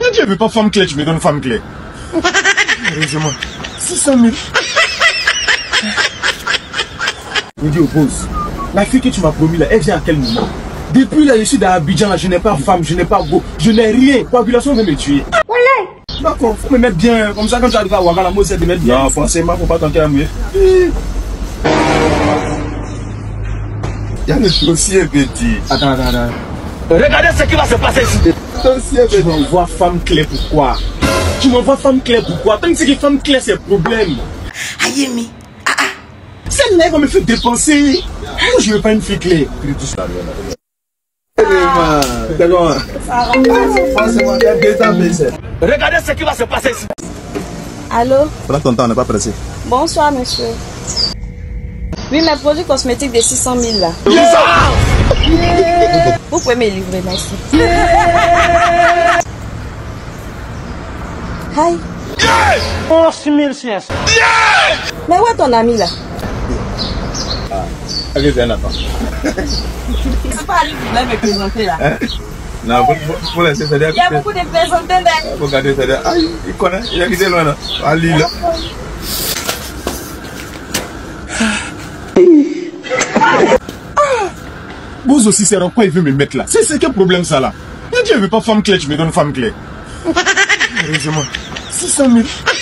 Dieu veut pas femme clé, tu me donnes femme clé. Heureusement. 600 000. Je dis au boss, la fille que tu m'as promis là, elle vient à quel moment? Depuis là, je suis dans Abidjan, là, je n'ai pas femme, je n'ai pas beau, je n'ai rien. La population veut me tuer. D'accord, faut me mettre bien. Comme ça, quand tu arrives à Ouagala, moi, c'est de mettre bien. Non, forcément, faut pas tenter à mouiller. Il y a le dossier, petit. Attends. Regardez ce qui va se passer ici. Tu m'envoies femme clé, pourquoi? Tu m'envoies femme clé, pourquoi? Tant que c'est que femme clé, c'est problème. Ayemi. Celle-là, va me faire dépenser. Moi, je veux pas une fille clé. Regardez ce qui va se passer ici. Allô? Prends ton temps, on n'est pas pressé. Bonsoir, monsieur. Oui, mes produits cosmétiques de 600 000 là. Vous pouvez me livrer, merci. Hi. Oh, 6500. Mais où est ton ami là? Allez, viens là-bas. C'est pas lui qui voulait me présenter là. Non, pour laisser ça dire. Il y a beaucoup de présentés là. Regardez ça dire. Aïe, il connaît, il a quitté loin là. À Lille. Vous aussi, c'est pourquoi il veut me mettre là. C'est quel problème ça là? Dieu veut pas femme clé, tu me donnes femme clé. Heureusement. 600 000.